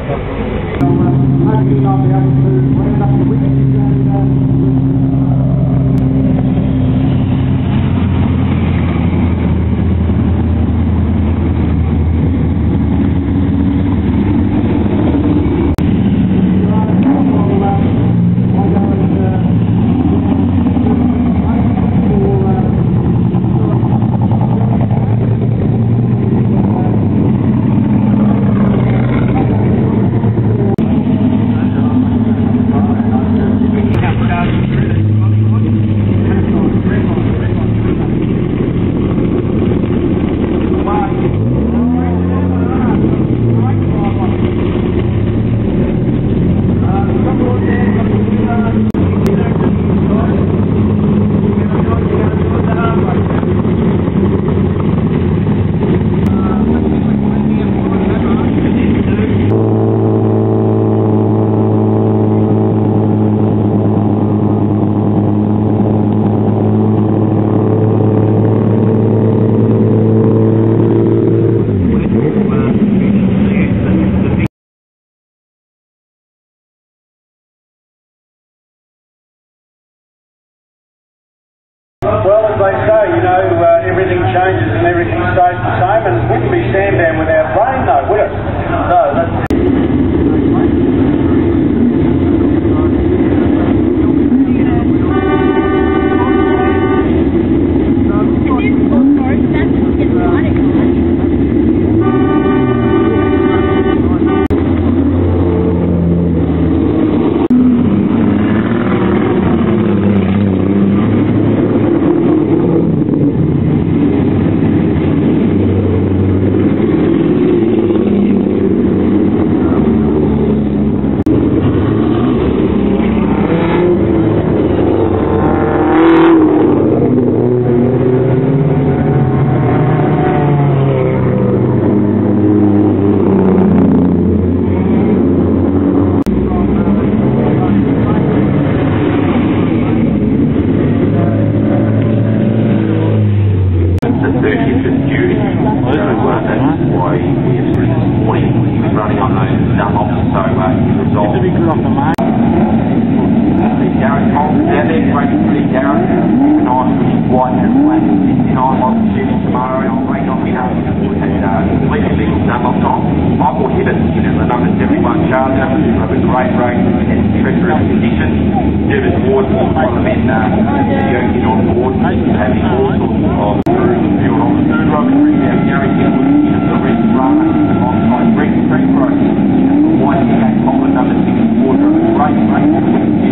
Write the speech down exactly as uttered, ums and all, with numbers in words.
Hopefully I'll be able to round up the wickets and uh, well, as they say, you know, uh, everything changes and everything stays the same, and it wouldn't be Sandown without rain, though, would it? No, that's... Michael Hibbett, the number seventy-one charger, of a great race in treacherous conditions. David Ward, one of the men uh, on board, having all sorts of fuel on the third row. Gary Hill in the red runner alongside Greg Creekrow in the white cat, number sixty-four, a great race.